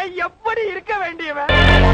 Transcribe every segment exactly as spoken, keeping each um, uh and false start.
நான் எப்படி இருக்க வேண்டியவன்?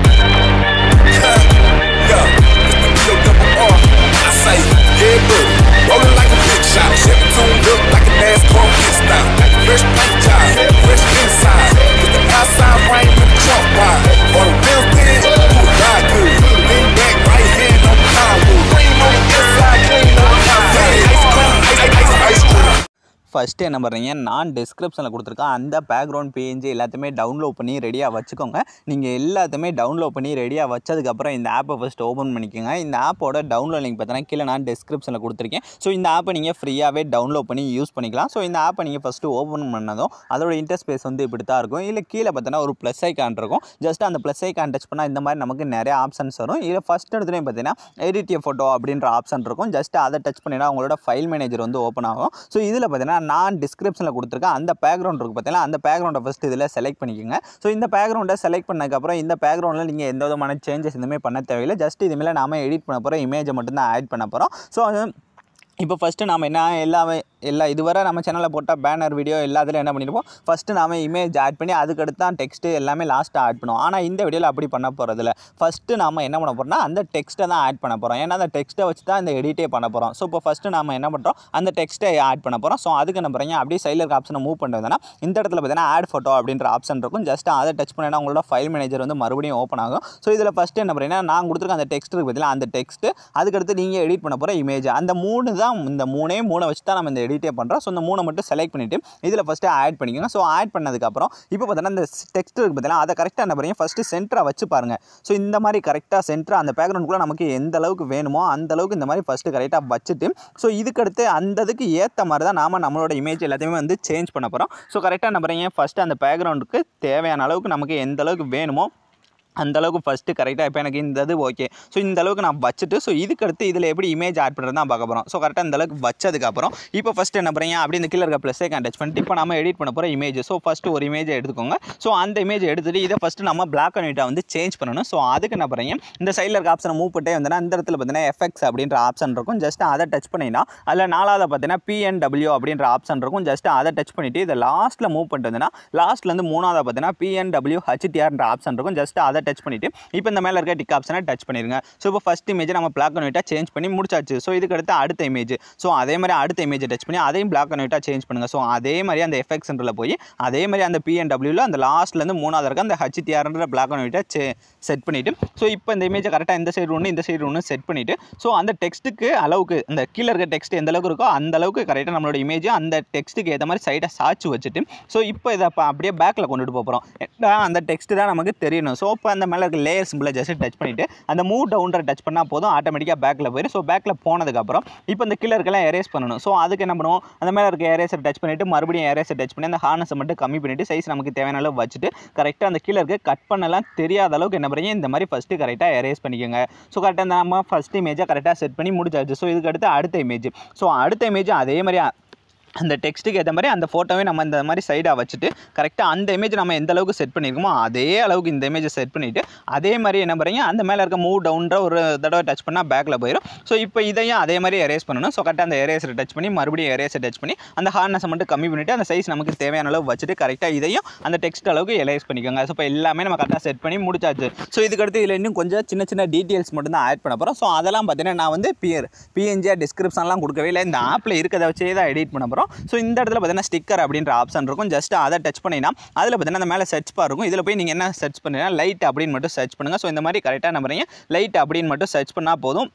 Rolling like a Picsart, Chevy tuned up like a NASCAR pit stop. Fresh paint job, fresh inside, with the outside frame and the trunk wide. On the wheels thin, ooh, ride good. Lean back, right hand on the power. Cream on the inside, clean on the outside. Ice cream, ice, ice, ice cream. First என்ன பண்ணுறீங்க, நான் டிஸ்கிரிப்ஷனில் கொடுத்துருக்கேன் அந்த background PNG எல்லாத்தையுமே download பண்ணி ரெடியாக வச்சுக்கோங்க. நீங்கள் எல்லாத்தையுமே டவுன்லோட் பண்ணி ரெடியாக வச்சதுக்கப்புறம் இந்த ஆப்பை ஃபஸ்ட்டு ஓப்பன் பண்ணிக்கோங்க. இந்த ஆப்போட டவுன்லோட் லிங்க் பார்த்தீங்கன்னா கீழே நான் டிஸ்கிரிப்ஷனில் கொடுத்துருக்கேன். ஸோ இந்த ஆப்பை நீங்கள் ஃப்ரீயாகவே டவுன்லோட் பண்ணி யூஸ் பண்ணிக்கலாம். ஸோ இந்த ஆப்பை நீங்கள் ஃபஸ்ட்டு ஓப்பன் பண்ணதும் அதோட இன்டர்ஸ்பேஸ் வந்து இப்படி தான் இருக்கும். இல்லை கீழே பார்த்தீங்கன்னா ஒரு ப்ளஸ் ஐக்கான் இருக்கும். ஜஸ்ட் அந்த ப்ளஸ் ஐக்கான் டச் பண்ணால் இந்த மாதிரி நமக்கு நிறைய ஆப்ஷன்ஸ் வரும். இதில் ஃபஸ்ட் எடுத்துலேயும் பார்த்தீங்கன்னா எடிட் எ ஃபோட்டோ அப்படின்ற ஆப்ஷன் இருக்கும். ஜஸ்ட் அதை டச் பண்ணினா உங்களோட ஃபைல் மேனேஜர் வந்து ஓப்பன் ஆகும். ஸோ இதில் பார்த்தீங்கன்னா நான் டிஸ்கிரிப்ஷனில் கொடுத்துருக்கேன் அந்த பேக்ரவுண்ட் இருக்குது பார்த்தீங்கன்னா அந்த பேக்ரவுண்டை ஃபஸ்ட்டு இதில் செலக்ட் பண்ணிக்கோங்க. ஸோ இந்த பேக்ரவுண்டை செலக்ட் பண்ணதுக்கப்புறம் இந்த பேக்ரவுண்டில் நீங்கள் எந்த விதமான சேஞ்சஸ் எதுவுமே பண்ண தேவையில்லை. ஜஸ்ட் இதுமாதிரி நாம எடிட் பண்ண போகிறோம், இமேஜை மட்டும்தான் ஆட் பண்ண போகிறோம். ஸோ இப்போ ஃபஸ்ட்டு நாம் என்ன எல்லாமே எல்லா இதுவரை நம்ம சேனலில் போட்டால் பேனர் வீடியோ எல்லாத்துலையும் என்ன பண்ணியிருப்போம், ஃபஸ்ட்டு நாம் இமேஜ் ஆட் பண்ணி அதுக்கடுத்து தான் டெக்ஸ்ட்டு எல்லாமே லாஸ்ட்டாக ஆட் பண்ணுவோம். ஆனால் இந்த வீடியோவில் அப்படி பண்ண போகிறதில்ல. ஃபஸ்ட்டு நாம் என்ன பண்ண போகிறோம்னா அந்த டெக்ஸ்ட்டை தான் ஆட் பண்ண போகிறோம். ஏன்னா அந்த டெக்ஸ்ட்டை வச்சு தான் இந்த எடிட்டே பண்ண போகிறோம். ஸோ இப்போ ஃபஸ்ட்டு நாம் என்ன பண்ணுறோம், அந்த டெக்ஸ்ட்டை ஆட் பண்ண போகிறோம். ஸோ அதுக்கு என்ன பண்ணுறீங்க, அப்படியே சைடில் ஆப்ஷனை மூவ் பண்ணுறதுனா இந்த இடத்துல பார்த்தீங்கன்னா ஆட் ஃபோட்டோ அப்படின்ற ஆப்ஷன் இருக்கும். ஜஸ்ட் அதை டச் பண்ணினா உங்களோட ஃபைல் மேனேஜர் வந்து மறுபடியும் ஓப்பன் ஆகும். ஸோ இதில் ஃபஸ்ட்டு என்ன பண்ணுறீங்கன்னா நான் கொடுத்துருக்க அந்த டெக்ஸ்ட் இருக்குது பார்த்தீங்கன்னா அந்த டெக்ஸ்ட்டு, அதுக்கடுத்து நீங்கள் எடிட் பண்ண போகிற இமேஜ், அந்த மூணு தான் இந்த மூணே மூணை வச்சு தான் நம்ம இந்த எடிட்டே பண்ணுறோம். ஸோ இந்த மூணை மட்டும் செலக்ட் பண்ணிவிட்டு இதில் ஃபஸ்ட்டு ஆட் பண்ணிக்கோங்க. ஸோ ஆட் பண்ணதுக்கப்புறம் இப்போ பார்த்தீங்கன்னா இந்த டெக்ஸ்ட் இருக்குது பார்த்தீங்கன்னா அதை கரெக்டாக என்ன பண்ணுறீங்க, ஃபஸ்ட்டு சென்டராக வச்சு பாருங்கள். ஸோ இந்த மாதிரி கரெக்டாக சென்டராக அந்த பேக்ரவுண்டுக்குள்ளே நமக்கு எந்த அளவுக்கு வேணுமோ அந்த அளவுக்கு இந்த மாதிரி ஃபஸ்ட்டு கரெக்டாக வச்சுட்டு ஸோ இதுக்கடுத்து அந்த இதுக்கு ஏற்ற மாதிரி தான் நாம் நம்மளோட இமேஜ் எல்லாத்தையுமே வந்து சேஞ்ச் பண்ண போகிறோம். ஸோ கரெக்டாக என்ன பண்ணுறீங்க, ஃபஸ்ட்டு அந்த பேக்ரவுண்டுக்கு தேவையான அளவுக்கு நமக்கு எந்த அளவுக்கு வேணுமோ அந்தளவுக்கு ஃபஸ்ட்டு கரெக்டாக இப்போ எனக்கு இந்த இது ஓகே. ஸோ இந்த அளவுக்கு நான் வச்சுட்டு ஸோ இதுக்கடுத்து இதில் எப்படி இமேஜ் ஆட் பண்ணுறது தான் பார்க்க போகிறோம். ஸோ கரெக்டாக இந்த அளவுக்கு வச்சதுக்கப்புறம் இப்போ ஃபஸ்ட்டு என்ன பண்ணுறீங்க, அப்படி இந்த கீழே இருக்க ப்ளஸ்ஸை டச் பண்ணிட்டு இப்போ நம்ம எடிட் பண்ண போகிற இமேஜ். ஸோ ஃபஸ்ட்டு ஒரு இமேஜை எடுத்துக்கோங்க. ஸோ அந்த இமேஜ் எடுத்துகிட்டு இதை ஃபஸ்ட்டு நம்ம பிளாக் அண்ட் ஒயிட்டாக வந்து சேஞ்ச் பண்ணணும். ஸோ அதுக்கு என்ன பண்ணுறீங்க, இந்த சைடில் இருக்க ஆப்ஷனை மூவ் பண்ணிட்டே வந்தேன்னா இந்த இடத்துல பார்த்தீங்கன்னா எஃபெக்ட்ஸ் அப்படின்ற ஆப்ஷன் இருக்கும். ஜஸ்ட் அதை டச் பண்ணினா அதில் நாலாவது பார்த்தீங்கன்னா பிஎன்டபிள்யூ அப்படின்ற ஆப்ஷன் இருக்கும். ஜஸ்ட் அதை டச் பண்ணிவிட்டு இதை லாஸ்ட்டில் மூவ் பண்ணிட்டு வந்தேன்னா லாஸ்ட்லேருந்து மூணாவது பார்த்தீங்கன்னா பிஎன்டபிள்யூ ஹெச்டிஆர்ன்ற ஆப்ஷன் இருக்கும். ஜஸ்ட் அதை டச் பண்ணிவிட்டு இப்போ இந்த மேலே இருக்க டிக் ஆப்ஷனை டச் பண்ணிடுங்க. ஸோ இப்போ ஃபஸ்ட் இமேஜை நம்ம பிளாக் அண்ட் ஒயிட்டாக சேஞ்ச் பண்ணி முடிச்சாச்சு. ஸோ இதுக்கு அடுத்து அடுத்த இமேஜ், ஸோ அதே மாதிரி அடுத்த இமேஜை டச் பண்ணி அதையும் பிளாக் அண்ட் ஒயிட்டாக சேஞ்ச் பண்ணுங்கள். ஸோ அதே மாதிரி அந்த எஃபெக்ட் சென்டரில் போய் அதே மாதிரி அந்த பிஎன்டபிள்யூவில் அந்த லாஸ்ட்லேருந்து மூணாவது இருக்க அந்த ஹெச்டிஆர்ன்ற பிளாக் அண்ட் ஒயிட்டாக செட் பண்ணிவிட்டு ஸோ இப்போ இந்த இமேஜை கரெக்டாக இந்த சைடு ஒன்று இந்த சைடு ஒன்று செட் பண்ணிவிட்டு ஸோ அந்த டெக்ஸ்ட்டுக்கு அளவுக்கு அந்த கீழே இருக்க டெக்ஸ்ட் எந்த அளவுக்கு இருக்கோ அந்த அளவுக்கு கரெக்டாக நம்மளோட இமேஜ் அந்த டெக்ஸ்ட்டுக்கு ஏற்ற மாதிரி சைடை சாய்ச்சி வச்சுட்டு ஸோ இப்போ இதை அப்படியே பேக்கில் கொண்டுட்டு போகிறோம். அந்த டெக்ஸ்ட்டு தான் நமக்கு தெரியணும். ஸோ இப்போ அந்த மேலே இருக்க லேயர் சிம்பிளை ஜஸ்ட் டச் பண்ணிவிட்டு அந்த மூவ் டவுன்ரை டச் பண்ணால் போதும், ஆட்டோமேட்டிக்காக பேக்கில் போயிடும். ஸோ பேக்கில் போனதுக்கப்புறம் இப்போ இந்த கீழே இருக்கலாம் எரேஸ் பண்ணணும். ஸோ அதுக்கு என்ன பண்ணுவோம், அந்த மேலே இருக்க எரேஸை டச் பண்ணிவிட்டு மறுபடியும் எரேஸை டச் பண்ணி அந்த ஹார்னஸை மட்டும் கம்மி பண்ணிவிட்டு சைஸ் நமக்கு தேவையான அளவு வச்சுட்டு கரெக்டாக அந்த கீழே இருக்க கட் பண்ணலாம் தெரியாத அளவுக்கு என்ன பண்ணுறீங்க, இந்த மாதிரி ஃபஸ்ட்டு கரெக்டாக எரேஸ் பண்ணிக்கோங்க. ஸோ கரெக்டாக நம்ம ஃபஸ்ட் இமேஜை கரெக்டாக செட் பண்ணி முடிச்சாச்சு. ஸோ இதுக்கு அடுத்து அடுத்த இமேஜ், ஸோ அடுத்த இமேஜ் அதே மாதிரி அந்த டெக்ஸ்ட்டுக்கு ஏற்ற மாதிரி அந்த ஃபோட்டோவே நம்ம இந்த மாதிரி சைடாக வச்சுட்டு கரெக்டாக அந்த இமேஜ் நம்ம எந்த அளவுக்கு செட் பண்ணியிருக்கோமோ அதே அளவுக்கு இந்த இமேஜை செட் பண்ணிவிட்டு அதே மாதிரி என்ன பண்ணுறீங்க, அந்த மேலே இருக்க மூவ் டவுன்ற ஒரு தடவை டச் பண்ணால் பேக்கில் போயிடும். ஸோ இப்போ இதையும் அதே மாதிரி எரேஸ் பண்ணணும். ஸோ கரெக்டாக அந்த எரேஸை டச் பண்ணி மறுபடியும் எரேஸை டச் பண்ணி அந்த ஹார்னஸை மட்டும் கம்மி பண்ணிவிட்டு அந்த சைஸ் நமக்கு தேவையான அளவு வச்சுட்டு கரெக்டாக இதையும் அந்த டெக்ஸ்ட் அளவுக்கு எரேஸ் பண்ணிக்கோங்க. ஸோ இப்போ எல்லாமே நம்ம கரெக்டாக செட் பண்ணி முடிச்சாச்சு. ஸோ இதுக்கடுத்து இதில் இன்னும் கொஞ்சம் சின்ன சின்ன டீட்டெயில்ஸ் மட்டும் தான் ஆட் பண்ண போகிறோம். ஸோ அதெல்லாம் பார்த்தீங்கன்னா நான் வந்து பியர் பிஎன்ஜியாக டிஸ்கிரிப்ஷன்லாம் கொடுக்கவே இல்லை, இந்த ஆப்பில் இருக்கிறத வச்சே தான் எடிட் பண்ண போகிறோம். ஸோ இந்த இடத்துல பார்த்தீங்கன்னா ஸ்டிக்கர் அப்படின்ற ஆப்ஷன் இருக்கும். ஜஸ்ட் அதை டச் பண்ணினா அதில் பார்த்தீங்கன்னா அந்த மேலே சர்ச் பார் இருக்கும். இதில் போய் நீங்கள் என்ன சர்ச் பண்ணுறீங்கன்னா லைட் அப்படின்னு மட்டும் சர்ச் பண்ணுங்கள். ஸோ இந்த மாதிரி கரெக்டாக என்ன பண்ணுறீங்க, லைட் அப்படின்னு மட்டும் சர்ச் பண்ணால் போதும்.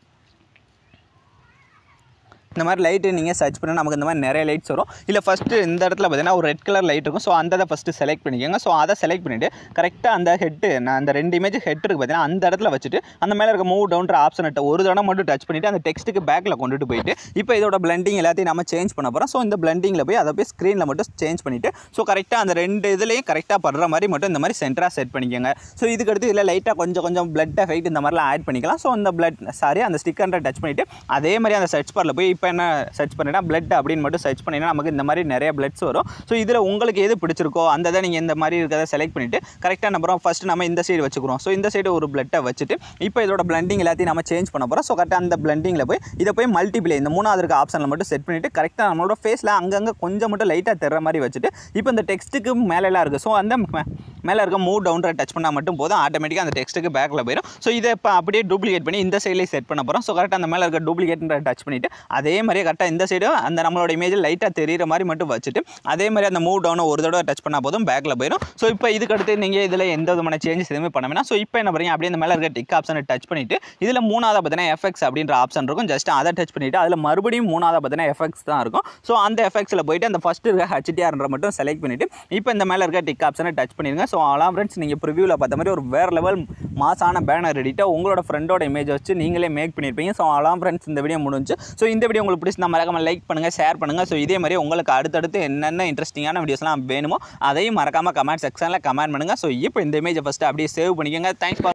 இந்த மாதிரி லைட்டு நீங்கள் சர்ச் பண்ணால் நமக்கு இந்த மாதிரி நிறைய லைட்ஸ் வரும். இல்லை ஃபஸ்ட்டு இந்த இடத்துல பார்த்தீங்கன்னா ஒரு ரெட் கலர் லைட் இருக்கும். ஸோ அந்த இதை ஃபஸ்ட்டு செலக்ட் பண்ணிக்கோங்க. ஸோ அதை செலக்ட் பண்ணிவிட்டு கரெக்டாக அந்த ஹெட்டு நான் அந்த ரெண்டு இமேஜ் ஹெட் இருக்குது பார்த்தீங்கன்னா அந்த இடத்துல வச்சுட்டு அந்த மேலே இருக்க மூவ் டவுன்ற ஆப்ஷனை ஒரு தடவை மட்டும் டச் பண்ணிவிட்டு அந்த டெக்ஸ்ட்டுக்கு பேக்கில் கொண்டுட்டு போயிட்டு இப்போ இதோட பிளண்டிங் எல்லாத்தையும் நம்ம சேஞ்ச் பண்ண போகிறோம். ஸோ இந்த பிளண்டிங்கில் போய் அதை போய் ஸ்க்ரீனில் மட்டும் சேஞ்ச் பண்ணிவிட்டு ஸோ கரெக்டாக அந்த ரெண்டு இதுலேயும் கரெக்டாக படுற மாதிரி மட்டும் இந்த மாதிரி சென்டராக செட் பண்ணிக்கோங்க. ஸோ இதுக்கடுத்து இதில் லைட்டாக கொஞ்சம் கொஞ்சம் பிளட் எஃபெக்ட் இந்த மாதிரிலாம் ஆட் பண்ணிக்கலாம். ஸோ இந்த பிளட் சாரி அந்த ஸ்டிக்கரை டச் பண்ணிவிட்டு அதே மாதிரி அந்த சர்ச் பாரில் போய் இப்போ என்ன சர்ச் பண்ணினா பிளட் அப்படின்னு மட்டும் சர்ச் பண்ணினா நமக்கு இந்த மாதிரி நிறைய பிளட்ஸ் வரும். ஸோ இதில் உங்களுக்கு எது பிடிச்சிருக்கோ அந்த இதை நீங்கள் இந்த மாதிரி இருக்கிறத செலக்ட் பண்ணிவிட்டு கரெக்டாக நம்புறோம். ஃபஸ்ட்டு நம்ம இந்த சைடு வச்சுக்கிறோம். ஸோ இந்த சைடு ஒரு பிளட்டை வச்சுட்டு இப்போ இதோட பிளண்டிங் எல்லாத்தையும் நம்ம சேஞ்ச் பண்ண போகிறோம். ஸோ கரெக்டாக அந்த பிளண்டிங்கில் போய் இதை போய் மல்டிப்ளை இந்த மூணாவது இருக்க ஆப்ஷனில் மட்டும் செட் பண்ணிவிட்டு கரெக்டாக நம்மளோட ஃபேஸில் அங்கங்கே கொஞ்சம் மட்டும் லைட்டாக தர்ற மாதிரி வச்சுட்டு இப்போ இந்த டெக்ஸ்ட்டுக்கு மேலெல்லாம் இருக்குது. ஸோ அந்த மேலே இருக்க மூவ் டவுன் டச் பண்ணால் மட்டும் போதும், ஆட்டோமேட்டிக்காக அந்த டெக்ஸ்ட்டுக்கு பேக்கில் போயிடும். ஸோ இதை இப்போ அப்படியே டூப்ளிகேட் பண்ணி இந்த சைட்லேயே செட் பண்ண போகிறோம். ஸோ கரெக்டாக அந்த மேலே இருக்க டூப்ளிகேட்ன்ற டச் பண்ணிவிட்டு அதே மாதிரியே கரெக்டாக இந்த சைடு அந்த நம்மளோட இமேஜ் லைட்டாக தெரியிற மாதிரி மட்டும் வச்சுட்டு அதே மாதிரி அந்த மூவ் டவுனை ஒரு தடவை டச் பண்ணால் போதும் பேக்கில் போயிடும். ஸோ இப்போ இதுக்கு அடுத்து நீங்கள் இதில் எந்த விதமான சேஞ்சஸ் எதுவுமே பண்ண வேணாம். ஸோ இப்போ என்ன பண்ணுறீங்க, அப்படியே இந்த மேலே இருக்க டிக் ஆப்ஷனை டச் பண்ணிவிட்டு இதில் மூணாவது பார்த்தீங்கன்னா எஃபெக்ட்ஸ் அப்படின்ற ஆப்ஷன் இருக்கும். ஜஸ்ட் அதை டச் பண்ணிவிட்டு அதில் மறுபடியும் மூணாவது பார்த்தீங்கன்னா எஃபெக்ட்ஸ் தான் இருக்கும். ஸோ அந்த எஃபெக்ட்ஸில் போயிட்டு அந்த ஃபஸ்ட்டு இருக்க ஹெச்டிஆர்ன்ற மட்டும் செலக்ட் பண்ணிவிட்டு இப்போ இந்த மேலே இருக்க டிக் ஆப்ஷனை டச் பண்ணிடுங்க. ஸோ அலாம் ஃப்ரெண்ட்ஸ், நீங்கள் ப்ரிவியூவில் பார்த்த மாதிரி ஒரு வேறு லெவல் மாசான பேனர் எடிட்டாக உங்களோட ஃப்ரெண்டோட இமேஜ் வச்சு நீங்களே மேக் பண்ணியிருப்பீங்க. ஸோ அலாம் ஃப்ரெண்ட்ஸ், இந்த வீடியோ முடிஞ்சு. ஸோ இந்த வீடியோ உங்களுக்கு பிடிச்சி மறக்காமல் லைக் பண்ணுங்கள், ஷேர் பண்ணுங்கள். ஸோ இதே மாதிரி உங்களுக்கு அடுத்தடுத்து என்னென்ன இன்ட்ரெஸ்டிங்கான வீடியோஸ்லாம் வேணுமோ அதையும் மறக்காமல் கமெண்ட் செக்ஷனில் கமெண்ட் பண்ணுங்கள். ஸோ இப்போ இந்த இமேஜை ஃபஸ்ட்டு அப்படியே சேவ் பண்ணிக்கோங்க. Thanks for